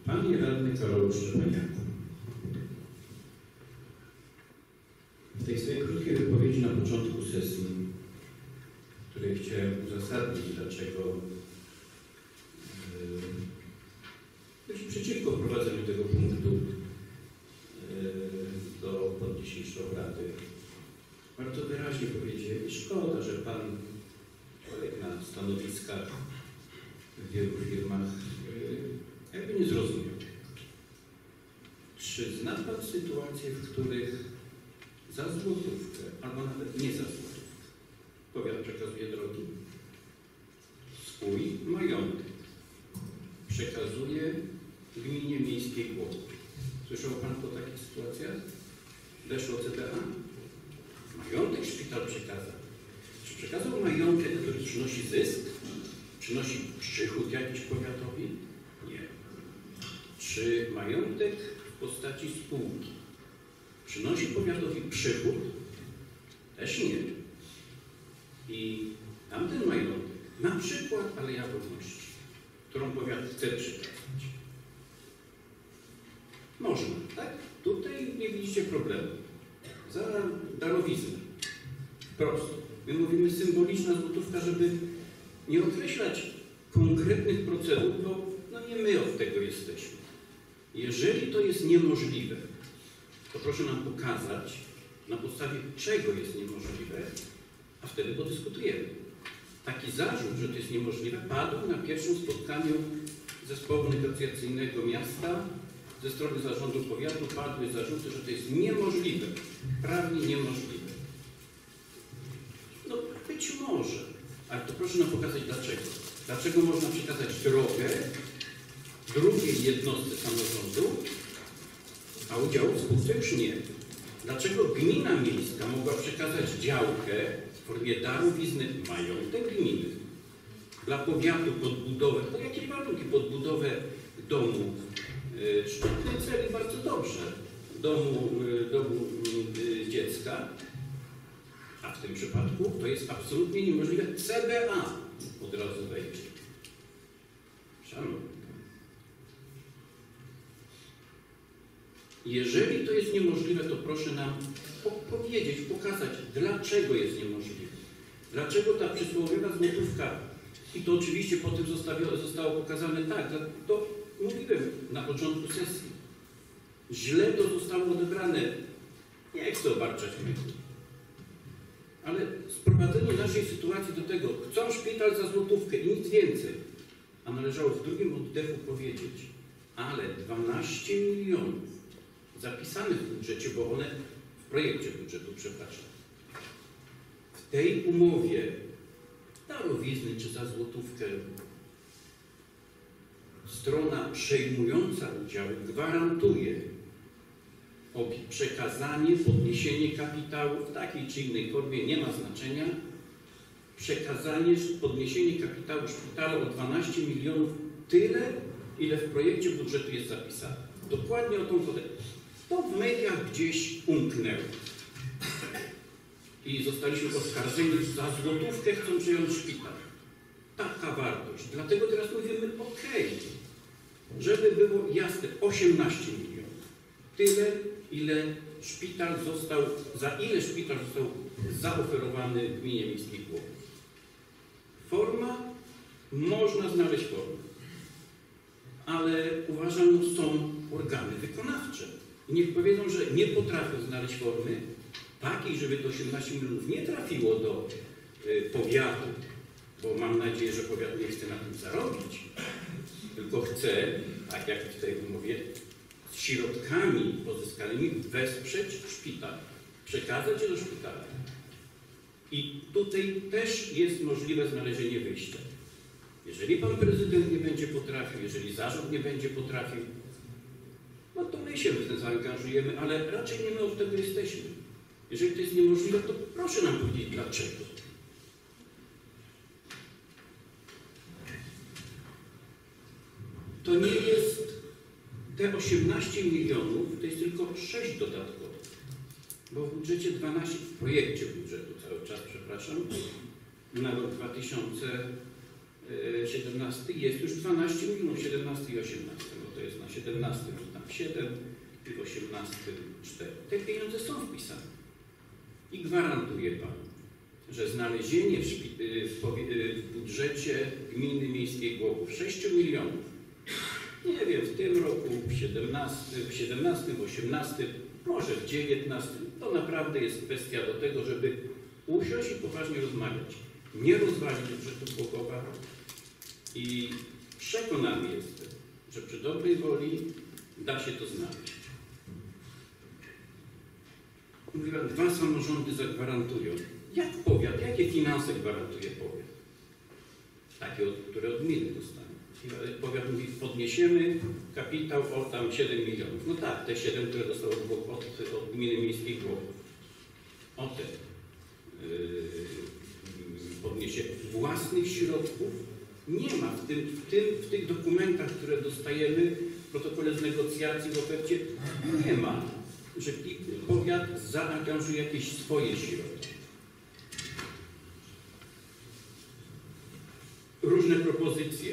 Panie radny Karolu Szczepaniaku, w tej swojej krótkiej wypowiedzi na początku sesji, w której chciałem uzasadnić, dlaczego być przeciwko wprowadzeniu tego punktu do dzisiejszej obrady, warto wyraźnie powiedzieć, szkoda, że Pan człowiek na stanowiskach w wielu firmach jakby nie zrozumiał. Czy zna Pan sytuacje, w których za złotówkę, albo nawet nie za złotówkę, powiat przekazuje drogi, swój majątek przekazuje gminie miejskiej Głogów? Słyszał Pan o takich sytuacjach? Weszło CBA? Majątek szpital przekazał. Czy przekazał majątek, który przynosi zysk? Przynosi przychód jakiś powiatowi? Nie. Czy majątek w postaci spółki przynosi powiatowi przychód? Też nie. I tamten majątek, na przykład Aleja Wolności, którą powiat chce przekazać, można, tak? Tutaj nie widzicie problemu. Za darowiznę. Prosto. My mówimy symboliczna złotówka, żeby nie określać konkretnych procedur, bo no nie my od tego jesteśmy. Jeżeli to jest niemożliwe, to proszę nam pokazać, na podstawie czego jest niemożliwe, a wtedy podyskutujemy. Taki zarzut, że to jest niemożliwe, padł na pierwszym spotkaniu zespołu negocjacyjnego miasta. Ze strony zarządu powiatu padły zarzuty, że to jest niemożliwe, prawnie niemożliwe. No być może, ale to proszę nam pokazać dlaczego. Dlaczego można przekazać drogę drugiej jednostce samorządu, a udziału w spółce już nie. Dlaczego gmina miejska mogła przekazać działkę w formie darowizny, majątek gminy, dla powiatu podbudowę, to jakie warunki? Podbudowę domu, szczytny cel i bardzo dobrze, domu dziecka, a w tym przypadku to jest absolutnie niemożliwe. CBA od razu wejdzie. Szanowni. Jeżeli to jest niemożliwe, to proszę nam powiedzieć, pokazać, dlaczego jest niemożliwe. Dlaczego ta przysłowiowa złotówka, i to oczywiście potem zostało pokazane tak, to mówiłem na początku sesji. Źle to zostało odebrane. Nie chcę obarczać mytu. Ale sprowadzenie naszej sytuacji do tego, chcą szpital za złotówkę i nic więcej. A należało w drugim oddechu powiedzieć, ale 12 milionów zapisanych w budżecie, bo one w projekcie budżetu, przepraszam, w tej umowie darowizny czy za złotówkę strona przejmująca udział gwarantuje przekazanie, podniesienie kapitału w takiej czy innej formie, nie ma znaczenia, przekazanie, podniesienie kapitału szpitala o 12 milionów, tyle, ile w projekcie budżetu jest zapisane. Dokładnie o tą kwotę. To w mediach gdzieś umknęło. I zostaliśmy oskarżeni, za złotówkę chcą przejąć szpital. Taka wartość. Dlatego teraz mówimy OK. Żeby było jasne, 18 milionów. Tyle, ile szpital został, za ile szpital został zaoferowany gminie miejskiej Głogów. Forma, można znaleźć formę. Ale uważam, że są organy wykonawcze. I niech powiedzą, że nie potrafią znaleźć formy takiej, żeby to 18 milionów nie trafiło do powiatu, bo mam nadzieję, że powiat nie chce na tym zarobić, tylko chce, tak jak w tej umowie, z środkami pozyskanymi wesprzeć szpital, przekazać je do szpitala. I tutaj też jest możliwe znalezienie wyjścia. Jeżeli pan prezydent nie będzie potrafił, jeżeli zarząd nie będzie potrafił, no to my się w tym zaangażujemy, ale raczej nie my od tego jesteśmy. Jeżeli to jest niemożliwe, to proszę nam powiedzieć dlaczego. To nie jest, te 18 milionów to jest tylko 6 dodatkowych, bo w budżecie 12, w projekcie budżetu cały czas, przepraszam, na rok 2017 jest już 12 milionów, 17 i 18. to jest na 17 tam 7 i w 18 4. Te pieniądze są wpisane. I gwarantuję Panu, że znalezienie w budżecie Gminy Miejskiej Głogów 6 milionów, nie wiem, w tym roku, w 17, w 18, może w 19, to naprawdę jest kwestia do tego, żeby usiąść i poważnie rozmawiać. Nie rozwalić budżetu Głogowa i przekonany jestem, że przy dobrej woli da się to znaleźć. Mówiłem, 2 samorządy zagwarantują. Jak powiat? Jakie finanse gwarantuje powiat? Takie, które od gminy dostanie. Powiat mówi, podniesiemy kapitał o tam 7 milionów. No tak, te 7, które dostał od gminy miejskiej Głogów. O te podniesie. Własnych środków nie ma w tych dokumentach, które dostajemy, w protokole z negocjacji, w ofercie, nie ma, że powiat zaangażuje jakieś swoje środki. Różne propozycje,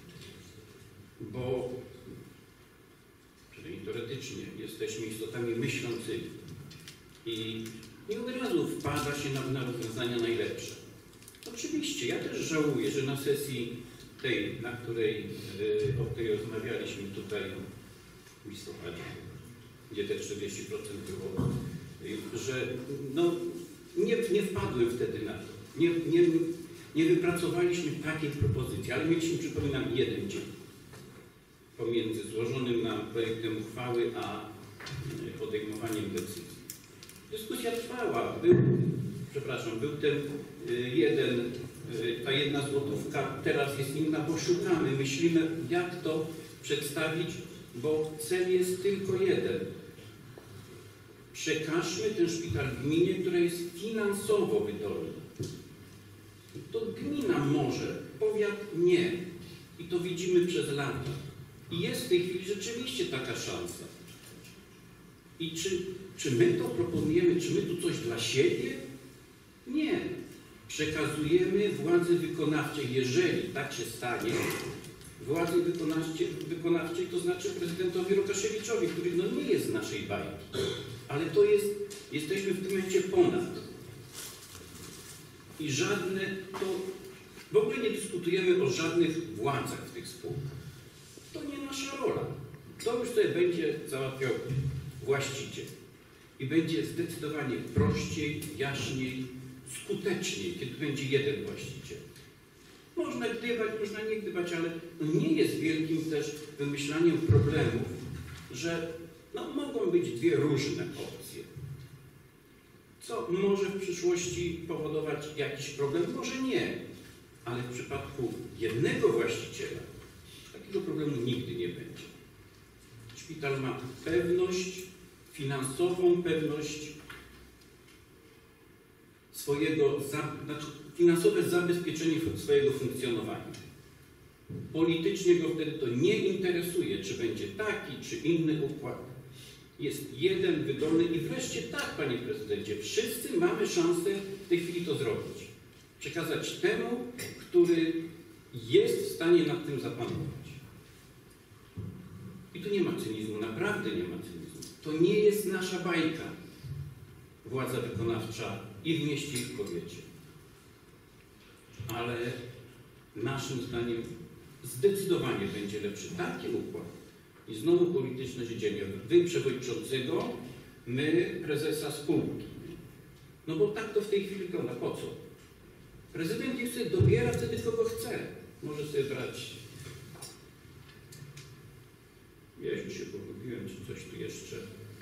bo przynajmniej teoretycznie jesteśmy istotami myślącymi i nie od razu wpada się na rozwiązania najlepsze. Oczywiście, ja też żałuję, że na sesji tej, o której rozmawialiśmy tutaj w listopadzie, gdzie te 40% było, że no, nie wpadłem wtedy na to. Nie wypracowaliśmy takiej propozycji, ale mieliśmy, przypominam, 1 dzień pomiędzy złożonym nam projektem uchwały a podejmowaniem decyzji. Dyskusja trwała. Był ten ta 1 złotówka, teraz jest inna, bo szukamy, myślimy, jak to przedstawić, bo cel jest tylko jeden. Przekażmy ten szpital gminie, która jest finansowo wydolna. To gmina może, powiat nie. I to widzimy przez lata. I jest w tej chwili rzeczywiście taka szansa. I czy my to proponujemy, czy my tu coś dla siebie? Nie. Przekazujemy władzy wykonawczej, jeżeli tak się stanie, władzy wykonawczej, to znaczy prezydentowi Rokaszewiczowi, który no nie jest z naszej bajki, ale to jest, jesteśmy w tym momencie ponad. I w ogóle nie dyskutujemy o żadnych władzach w tych spółkach. To nie nasza rola. To już sobie będzie załatwiał właściciel. I będzie zdecydowanie prościej, jaśniej, skuteczniej, kiedy będzie jeden właściciel. Można gdybać, można nie gdybać, ale nie jest wielkim też wymyślaniem problemów, że mogą być 2 różne opcje. Co może w przyszłości powodować jakiś problem? Może nie. Ale w przypadku jednego właściciela takiego problemu nigdy nie będzie. Szpital ma pewność finansową, pewność finansowe zabezpieczenie swojego funkcjonowania. Politycznie go wtedy to nie interesuje, czy będzie taki, czy inny układ. Jest jeden wydolny i wreszcie tak, Panie Prezydencie, wszyscy mamy szansę w tej chwili to zrobić. Przekazać temu, który jest w stanie nad tym zapanować. I tu nie ma cynizmu, naprawdę nie ma cynizmu. To nie jest nasza bajka, władza wykonawcza i w mieście, i w powiecie. Ale naszym zdaniem zdecydowanie będzie lepszy taki układ. I znowu polityczne siedzenie. Wy przewodniczącego, my prezesa spółki. No bo tak to w tej chwili wygląda. Po co? Prezydent nie chce, dobiera wtedy kogo chce. Może sobie brać. Ja już się pogubiłem, czy coś tu jeszcze.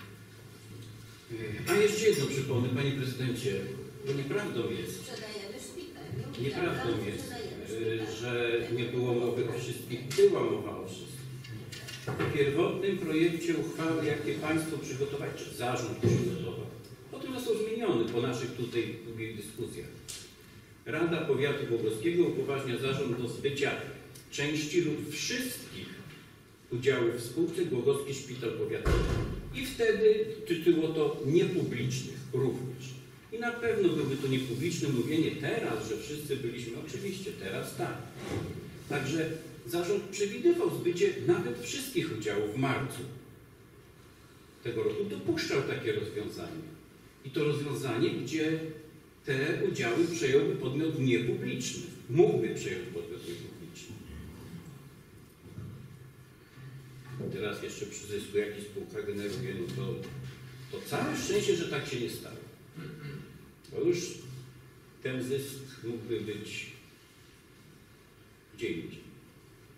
A jeszcze jedno przypomnę, Panie Prezydencie, bo nieprawdą jest. Nieprawdą jest, że nie było mowy o wszystkich. Była mowa o wszystkich. W pierwotnym projekcie uchwały, jakie Państwo przygotowali, czy zarząd przygotował, potem został zmieniony po naszych tutaj długich dyskusjach. Rada Powiatu Głogowskiego upoważnia zarząd do zbycia części lub wszystkich udziałów w spółce Głogowski Szpital Powiatowy. I wtedy tytuło to niepublicznych również. I na pewno byłby to niepubliczne mówienie teraz, że wszyscy byliśmy. Oczywiście teraz tak. Także zarząd przewidywał zbycie nawet wszystkich udziałów w marcu tego roku. Dopuszczał takie rozwiązanie. I to rozwiązanie, gdzie te udziały przejąłby podmiot niepubliczny. Mógłby przejąć podmiot niepubliczny. Teraz jeszcze przy zysku, jaki spółka generuje, no to całe szczęście, że tak się nie stało. Bo już ten zysk mógłby być gdzie indziej.